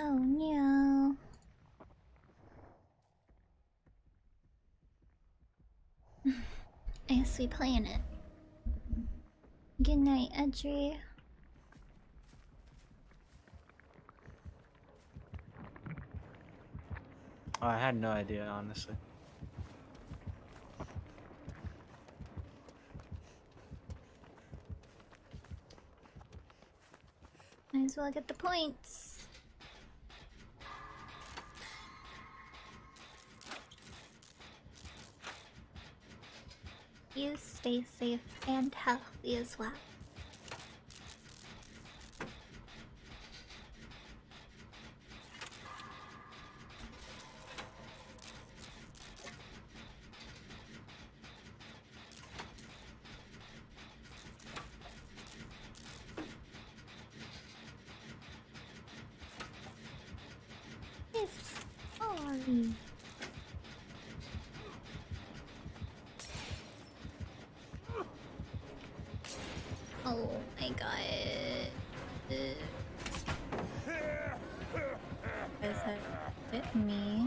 Oh no. I guess we playing it. Good night, Edry. Oh, I had no idea, honestly. Might as well get the points. You stay safe and healthy as well. Yes, sorry. Oh my god. Guys have hit me.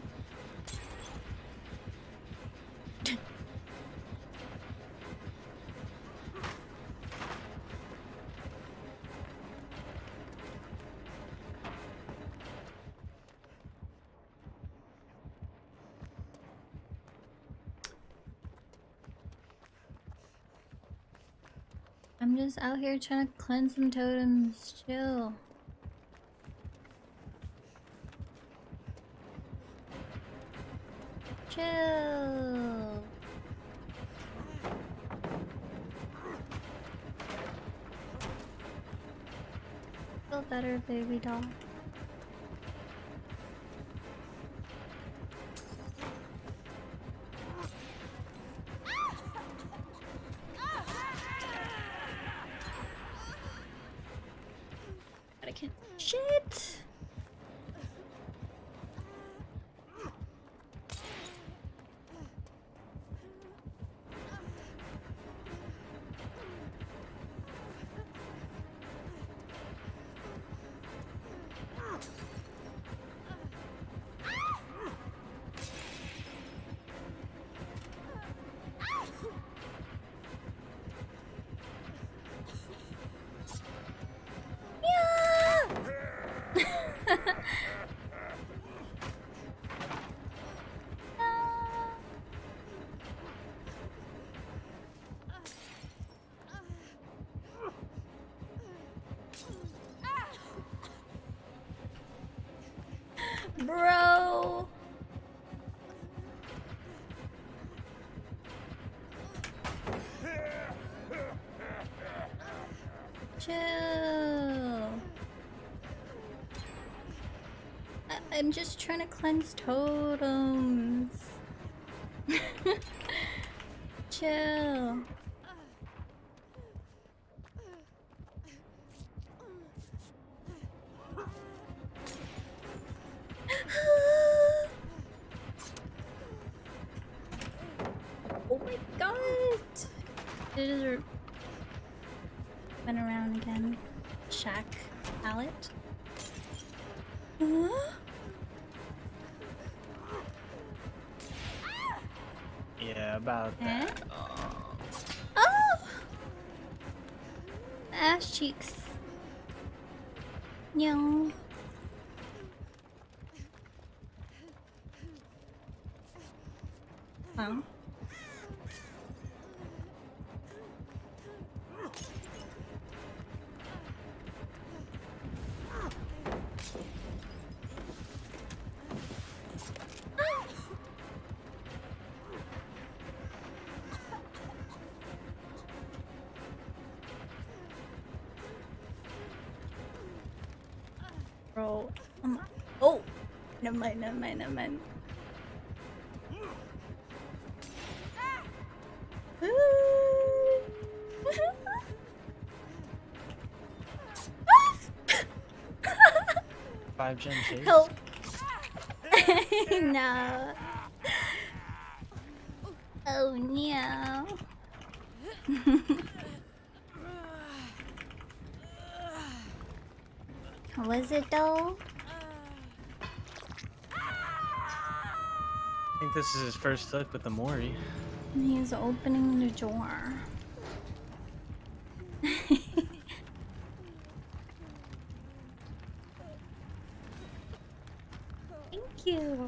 I'm just out here trying to cleanse some totems. Chill. Chill. Feel better, baby doll. I can't. Shit! Bro. Chill. I'm just trying to cleanse totems. Chill. Oh my god! It is went around again. Shack pallet. Yeah, about that. Oh! Ass cheeks. No. Oh. Bro. Oh! Never mind, never mind, never mind. Five gen chase. Help! No. Oh no. How was it though? think this is his first look with the Mori. He's opening the door. Thank you.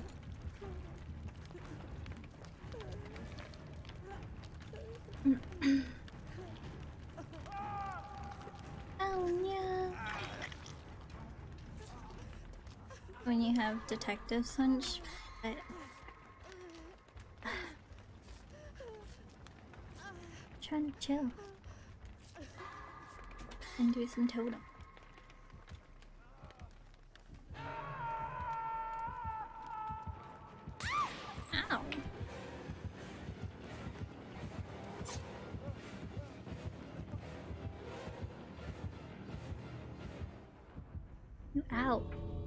Oh no. When you have detective hunch, but trying to chill and do some totem. Ow. You out.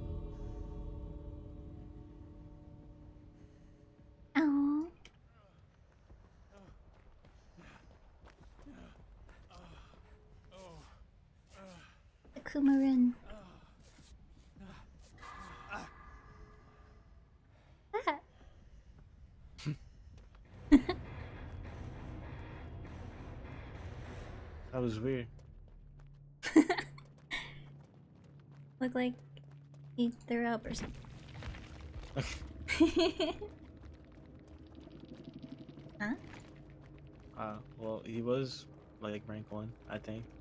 Oh. The Kumarin. That. That was weird. Looked like he threw up or something. Huh? Well, he was like rank 1, I think.